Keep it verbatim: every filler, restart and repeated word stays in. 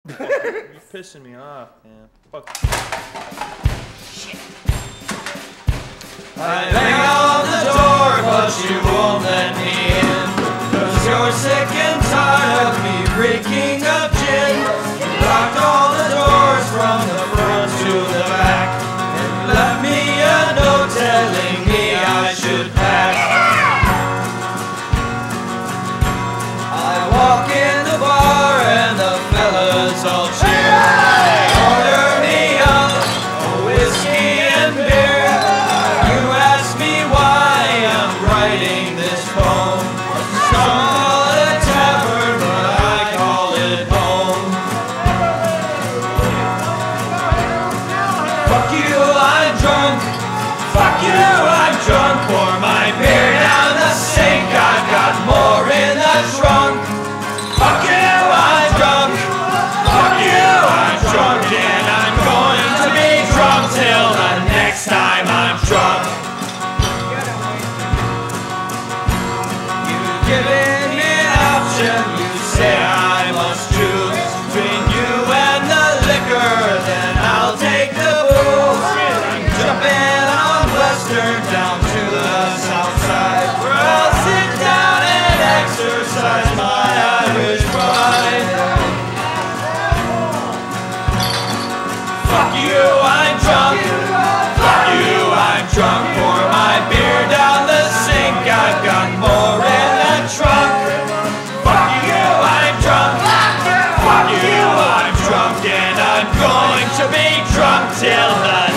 You're pissing me off, man. Fuck. Shit. I bang on the door, but you won't let me in. Cause you're sick and tired of me reeking of gin. You locked all the doors from the front to the back, and left me a note telling me I should pack. I walk in the bar and the fellas all cheer. They order me up a whiskey and beer. You ask me why I'm writing this poem. Some call it tavern, but I call it home. Fuck you, I'm drunk. Fuck you, I'm drunk. Pour my beer down the sink. I've got more in the trunk. Fuck you, I'm drunk. Fuck you, I'm drunk. And I'm going to be drunk till the next time I'm drunk. You've given me an option. You say I must choose between you and the liquor. Then I'll take the booze. I'm jumping on Western down to the south side, where I'll sit down and exercise my Irish pride. Fuck you, I'm drunk. Fuck you, I'm drunk. Pour my beer down the sink. I've got more in the trunk. Fuck you, I'm drunk. Fuck you, I'm drunk. And I'm going to be drunk till the